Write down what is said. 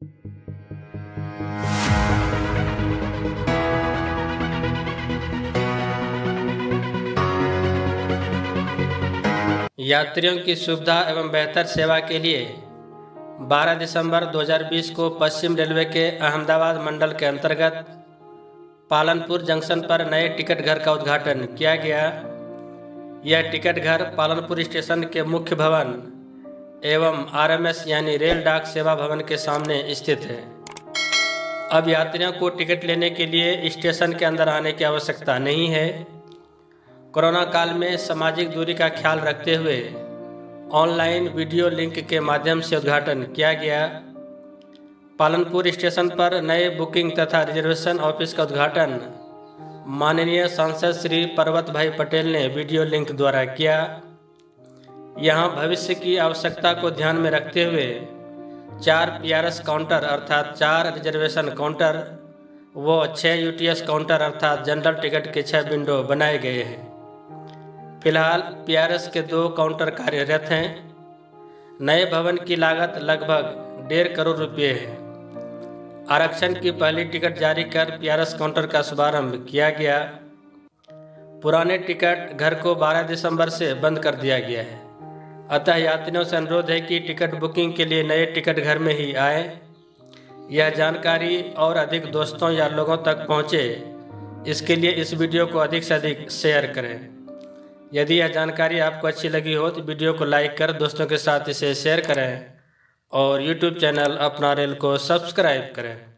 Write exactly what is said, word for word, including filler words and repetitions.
यात्रियों की सुविधा एवं बेहतर सेवा के लिए बारह दिसंबर दो हज़ार बीस को पश्चिम रेलवे के अहमदाबाद मंडल के अंतर्गत पालनपुर जंक्शन पर नए टिकट घर का उद्घाटन किया गया। यह टिकट घर पालनपुर स्टेशन के मुख्य भवन एवं आरएमएस यानी रेल डाक सेवा भवन के सामने स्थित है। अब यात्रियों को टिकट लेने के लिए स्टेशन के अंदर आने की आवश्यकता नहीं है। कोरोना काल में सामाजिक दूरी का ख्याल रखते हुए ऑनलाइन वीडियो लिंक के माध्यम से उद्घाटन किया गया। पालनपुर स्टेशन पर नए बुकिंग तथा रिजर्वेशन ऑफिस का उद्घाटन माननीय सांसद श्री पर्वत भाई पटेल ने वीडियो लिंक द्वारा किया। यहां भविष्य की आवश्यकता को ध्यान में रखते हुए चार पीआरएस काउंटर अर्थात चार रिजर्वेशन काउंटर व छः यूटीएस काउंटर अर्थात जनरल टिकट के छः विंडो बनाए गए हैं। फिलहाल पीआरएस के दो काउंटर कार्यरत हैं। नए भवन की लागत लगभग डेढ़ करोड़ रुपये है। आरक्षण की पहली टिकट जारी कर पीआरएस काउंटर का शुभारंभ किया गया। पुराने टिकट घर को बारह दिसंबर से बंद कर दिया गया है। अतः यात्रियों से अनुरोध है कि टिकट बुकिंग के लिए नए टिकट घर में ही आए। यह जानकारी और अधिक दोस्तों या लोगों तक पहुँचे, इसके लिए इस वीडियो को अधिक से अधिक शेयर करें। यदि यह जानकारी आपको अच्छी लगी हो तो वीडियो को लाइक कर दोस्तों के साथ इसे शेयर करें और यूट्यूब चैनल अपना रेल को सब्सक्राइब करें।